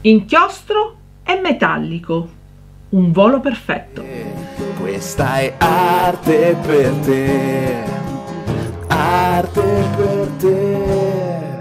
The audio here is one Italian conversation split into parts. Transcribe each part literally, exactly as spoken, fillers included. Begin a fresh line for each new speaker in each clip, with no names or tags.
inchiostro e metallico, un volo perfetto.
Questa è arte per te, arte per te.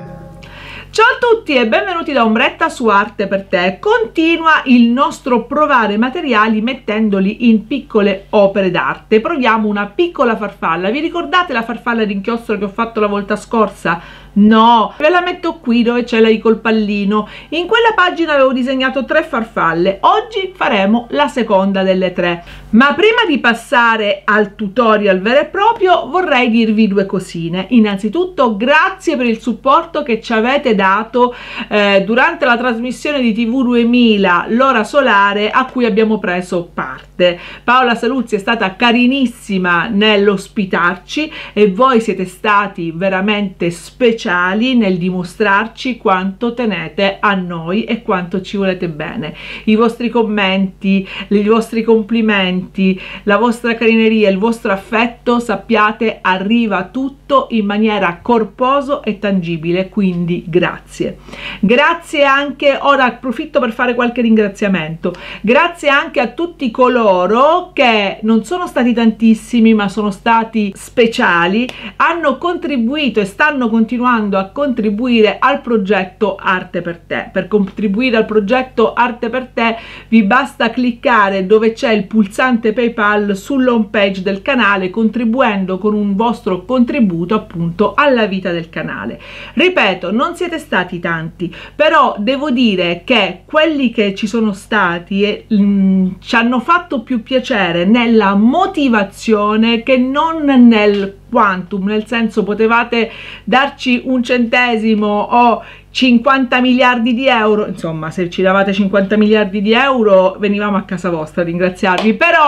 Ciao a tutti e benvenuti da Ombretta su Arte per te. Continua il nostro provare materiali mettendoli in piccole opere d'arte. Proviamo una piccola farfalla. Vi ricordate la farfalla d'inchiostro che ho fatto la volta scorsa? No, ve la metto qui dove c'è lei col pallino. In quella pagina avevo disegnato tre farfalle. Oggi faremo la seconda delle tre. Ma prima di passare al tutorial vero e proprio vorrei dirvi due cosine. Innanzitutto grazie per il supporto che ci avete dato eh, durante la trasmissione di T V duemila, l'ora solare, a cui abbiamo preso parte. Paola Saluzzi è stata carinissima nell'ospitarci e voi siete stati veramente speciali nel dimostrarci quanto tenete a noi e quanto ci volete bene. I vostri commenti, i vostri complimenti, la vostra carineria, il vostro affetto, sappiate, arriva tutto in maniera corposo e tangibile, quindi grazie. Grazie anche, ora approfitto per fare qualche ringraziamento, grazie anche a tutti coloro che non sono stati tantissimi ma sono stati speciali, hanno contribuito e stanno continuando a contribuire al progetto Arte per te. Per contribuire al progetto Arte per te vi basta cliccare dove c'è il pulsante PayPal sull'home page del canale, contribuendo con un vostro contributo appunto alla vita del canale. Ripeto, non siete stati tanti, però devo dire che quelli che ci sono stati eh, mh, ci hanno fatto più piacere nella motivazione che non nel quantum, nel senso, potevate darci un centesimo o cinquanta miliardi di euro, insomma, se ci davate cinquanta miliardi di euro venivamo a casa vostra a ringraziarvi, però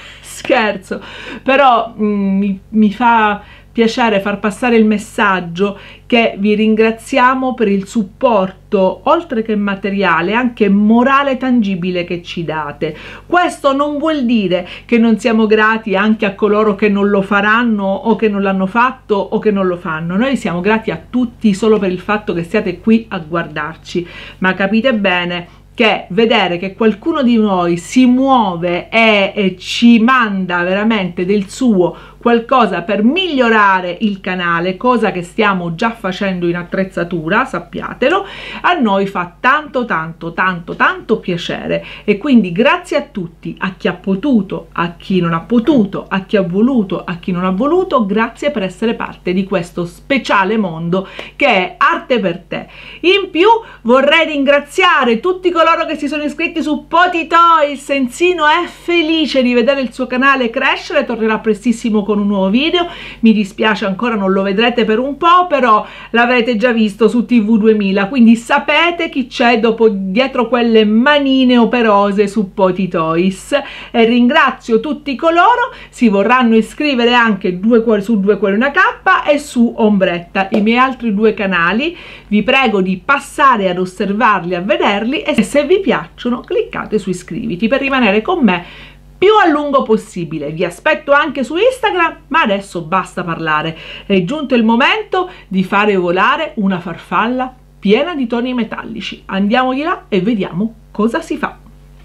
scherzo, però mh, mi, mi fa piacere far passare il messaggio che vi ringraziamo per il supporto, oltre che materiale, anche morale tangibile che ci date. Questo non vuol dire che non siamo grati anche a coloro che non lo faranno o che non l'hanno fatto o che non lo fanno. Noi siamo grati a tutti solo per il fatto che siate qui a guardarci, ma capite bene che vedere che qualcuno di noi si muove e, e ci manda veramente del suo qualcosa per migliorare il canale, cosa che stiamo già facendo in attrezzatura, sappiatelo, a noi fa tanto tanto tanto tanto piacere. E quindi grazie a tutti, a chi ha potuto, a chi non ha potuto, a chi ha voluto, a chi non ha voluto, grazie per essere parte di questo speciale mondo che è Arte per te. In più vorrei ringraziare tutti coloro che si sono iscritti su Potitoys. Enzino è felice di vedere il suo canale crescere, tornerà prestissimo con un nuovo video. Mi dispiace ancora non lo vedrete per un po', però l'avrete già visto su T V duemila, quindi sapete chi c'è dopo, dietro quelle manine operose su Potitoys. E ringrazio tutti coloro si vorranno iscrivere anche due cuori su Due Cuori Una Cappa e su Ombretta, i miei altri due canali. Vi prego di passare ad osservarli, a vederli, e se vi piacciono cliccate su iscriviti per rimanere con me più a lungo possibile. Vi aspetto anche su Instagram, ma adesso basta parlare. È giunto il momento di fare volare una farfalla piena di toni metallici. Andiamo di là e vediamo cosa si fa.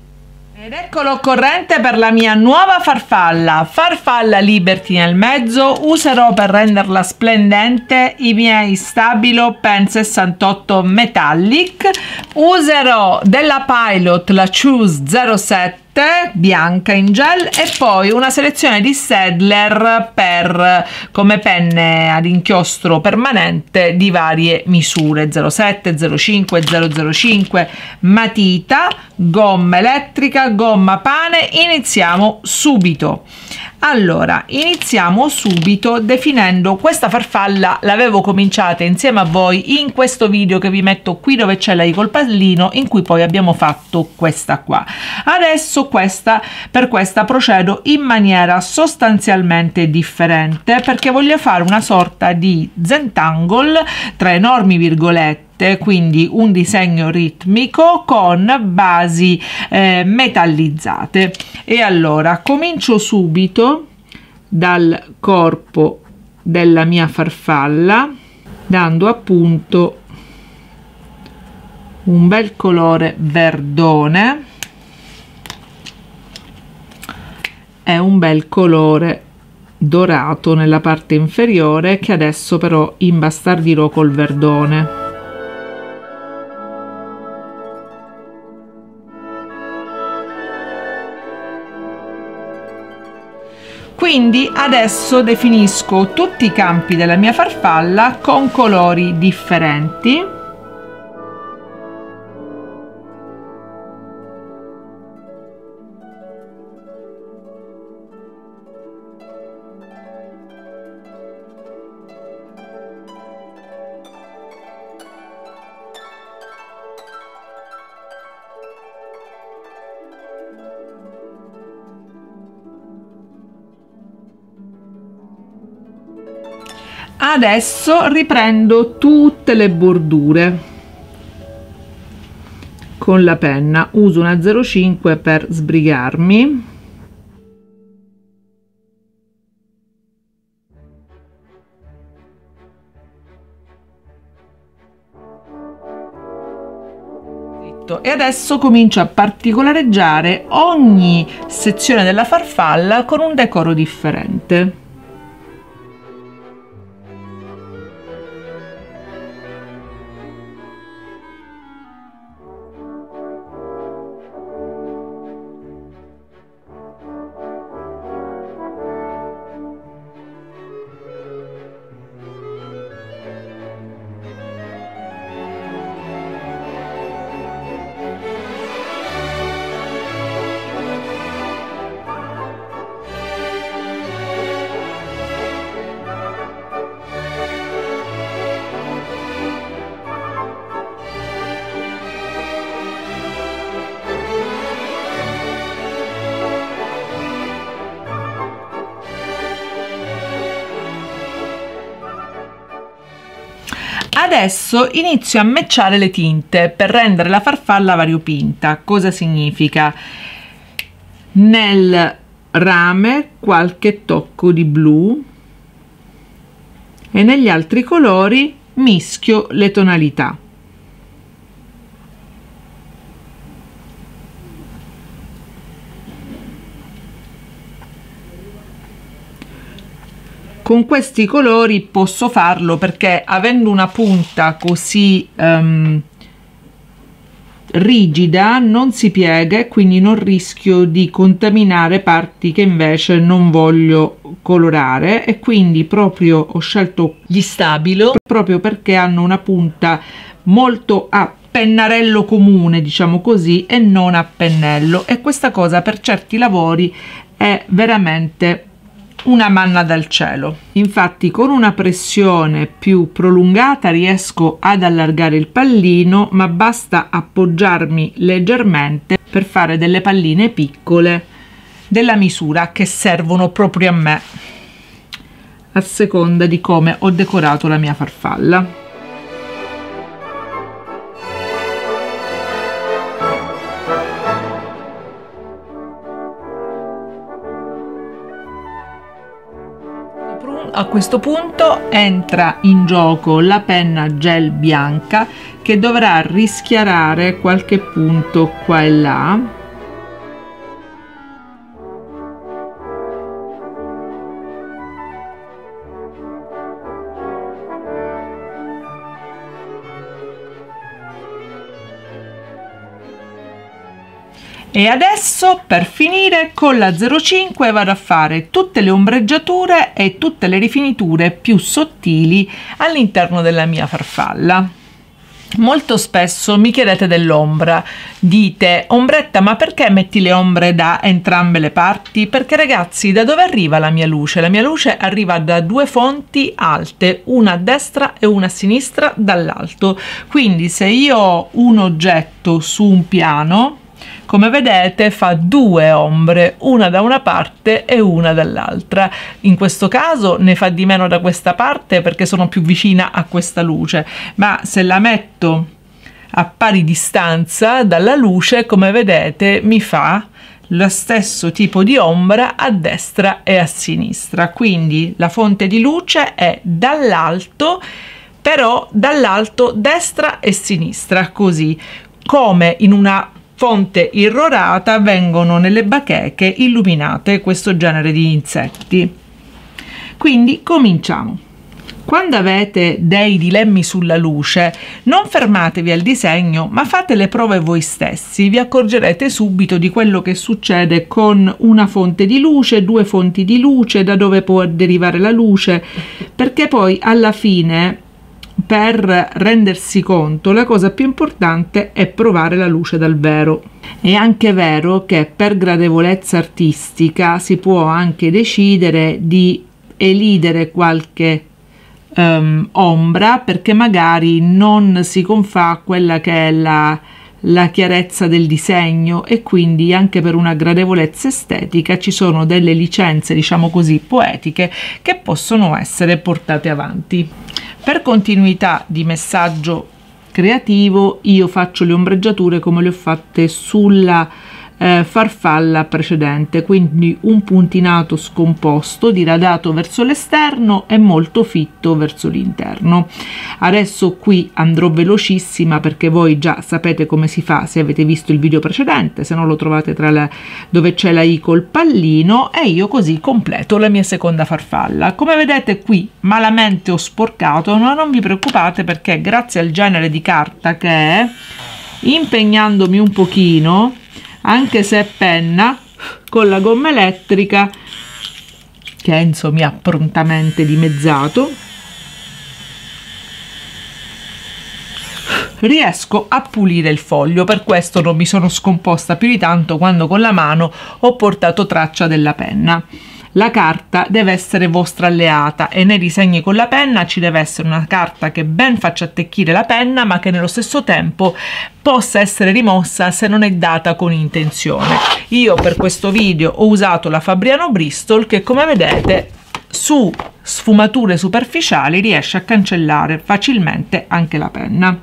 Ed ecco l'occorrente per la mia nuova farfalla, farfalla Liberty nel mezzo. Userò per renderla splendente i miei Stabilo Pen sessantotto Metallic. Userò della Pilot la Choose zero sette bianca in gel e poi una selezione di Staedtler per come penne ad inchiostro permanente di varie misure, zero sette, zero cinque, zero zero cinque, matita, gomma elettrica, gomma pane. Iniziamo subito. Allora, iniziamo subito definendo questa farfalla. L'avevo cominciata insieme a voi in questo video che vi metto qui dove c'è lei col pallino, in cui poi abbiamo fatto questa qua. Adesso questa, per questa procedo in maniera sostanzialmente differente, perché voglio fare una sorta di Zentangle tra enormi virgolette, quindi un disegno ritmico con basi eh, metallizzate. E allora comincio subito dal corpo della mia farfalla, dando appunto un bel colore verdone e un bel colore dorato nella parte inferiore, che adesso però imbastardirò col verdone. Quindi adesso definisco tutti i campi della mia farfalla con colori differenti. Adesso riprendo tutte le bordure con la penna, uso una zero cinque per sbrigarmi. E adesso comincio a particolareggiare ogni sezione della farfalla con un decoro differente. Adesso inizio a matchare le tinte per rendere la farfalla variopinta. Cosa significa? Nel rame qualche tocco di blu e negli altri colori mischio le tonalità. Con questi colori posso farlo perché, avendo una punta così um, rigida, non si piega e quindi non rischio di contaminare parti che invece non voglio colorare, e quindi proprio ho scelto gli stabilo proprio perché hanno una punta molto a pennarello comune, diciamo così, e non a pennello, e questa cosa per certi lavori è veramente una manna dal cielo. Infatti con una pressione più prolungata riesco ad allargare il pallino, ma basta appoggiarmi leggermente per fare delle palline piccole della misura che servono proprio a me, a seconda di come ho decorato la mia farfalla. A questo punto entra in gioco la penna gel bianca, che dovrà rischiarare qualche punto qua e là. E adesso, per finire, con la zero cinque vado a fare tutte le ombreggiature e tutte le rifiniture più sottili all'interno della mia farfalla. Molto spesso mi chiedete dell'ombra, dite: Ombretta, ma perché metti le ombre da entrambe le parti? Perché ragazzi, da dove arriva la mia luce? La mia luce arriva da due fonti alte, una a destra e una a sinistra dall'alto. Quindi se io ho un oggetto su un piano, come vedete fa due ombre, una da una parte e una dall'altra. In questo caso ne fa di meno da questa parte perché sono più vicina a questa luce, ma se la metto a pari distanza dalla luce, come vedete, mi fa lo stesso tipo di ombra a destra e a sinistra. Quindi la fonte di luce è dall'alto, però dall'alto destra e sinistra, così come in una fonte irrorata vengono nelle bacheche illuminate questo genere di insetti. Quindi cominciamo. Quando avete dei dilemmi sulla luce, non fermatevi al disegno, ma fate le prove voi stessi. Vi accorgerete subito di quello che succede con una fonte di luce, due fonti di luce, da dove può derivare la luce, perché poi alla fine, per rendersi conto, la cosa più importante è provare la luce dal vero. È anche vero che per gradevolezza artistica si può anche decidere di elidere qualche Um, ombra, perché magari non si confà quella che è la, la chiarezza del disegno, e quindi anche per una gradevolezza estetica ci sono delle licenze, diciamo così, poetiche che possono essere portate avanti. Per continuità di messaggio creativo io faccio le ombreggiature come le ho fatte sulla Eh, farfalla precedente, quindi un puntinato scomposto diradato verso l'esterno e molto fitto verso l'interno. Adesso qui andrò velocissima perché voi già sapete come si fa se avete visto il video precedente, se no lo trovate tra le, dove c'è la i col pallino, e io così completo la mia seconda farfalla. Come vedete qui malamente ho sporcato, ma non vi preoccupate perché grazie al genere di carta che è, impegnandomi un pochino, anche se è penna, con la gomma elettrica che Enzo mi ha prontamente dimezzato, riesco a pulire il foglio. Per questo non mi sono scomposta più di tanto quando con la mano ho portato traccia della penna. La carta deve essere vostra alleata e nei disegni con la penna ci deve essere una carta che ben faccia attecchire la penna, ma che nello stesso tempo possa essere rimossa se non è data con intenzione. Io per questo video ho usato la Fabriano Bristol che, come vedete, su sfumature superficiali riesce a cancellare facilmente anche la penna.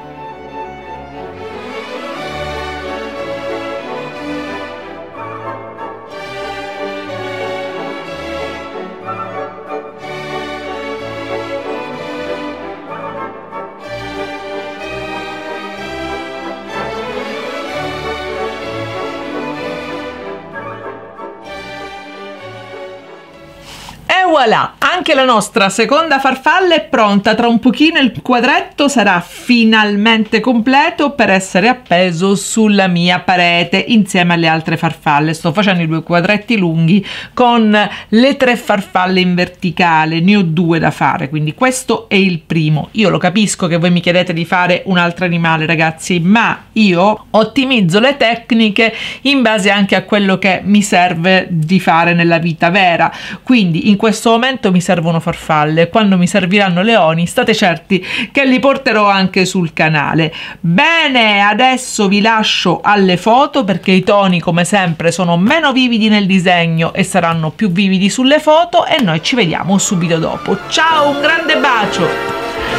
Voilà, anche la nostra seconda farfalla è pronta. Tra un pochino il quadretto sarà finalmente completo per essere appeso sulla mia parete insieme alle altre farfalle. Sto facendo i due quadretti lunghi con le tre farfalle in verticale, ne ho due da fare, quindi questo è il primo. Io lo capisco che voi mi chiedete di fare un altro animale, ragazzi, ma io ottimizzo le tecniche in base anche a quello che mi serve di fare nella vita vera. Quindi in questo momento mi servono farfalle, quando mi serviranno leoni state certi che li porterò anche sul canale. Bene, adesso vi lascio alle foto perché i toni come sempre sono meno vividi nel disegno e saranno più vividi sulle foto, e noi ci vediamo subito dopo. Ciao, un grande bacio!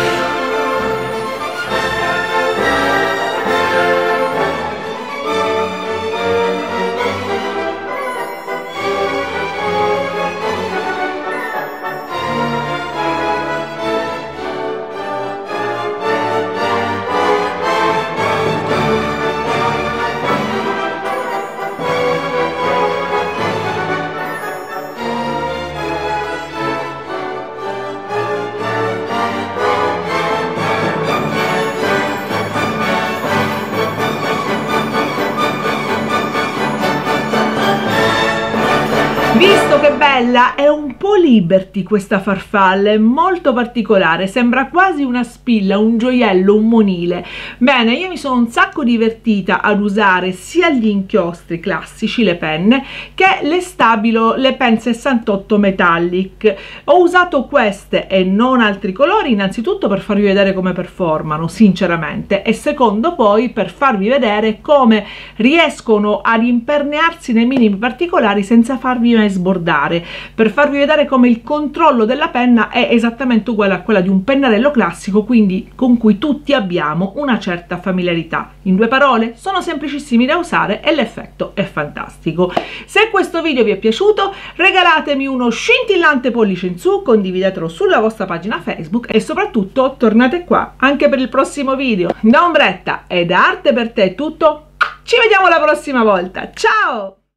Visto che bella, è un po' Liberty questa farfalla, è molto particolare, sembra quasi una spilla, un gioiello, un monile. Bene, io mi sono un sacco divertita ad usare sia gli inchiostri classici, le penne, che le Stabilo, le pen sessantotto metallic. Ho usato queste e non altri colori, innanzitutto per farvi vedere come performano sinceramente, e secondo poi per farvi vedere come riescono ad impernearsi nei minimi particolari senza farvi e sbordare, per farvi vedere come il controllo della penna è esattamente uguale a quella di un pennarello classico, quindi con cui tutti abbiamo una certa familiarità. In due parole, sono semplicissimi da usare e l'effetto è fantastico. Se questo video vi è piaciuto, regalatemi uno scintillante pollice in su, condividetelo sulla vostra pagina Facebook e soprattutto tornate qua anche per il prossimo video. Da Ombretta e da Arte per Te è tutto, ci vediamo la prossima volta, ciao!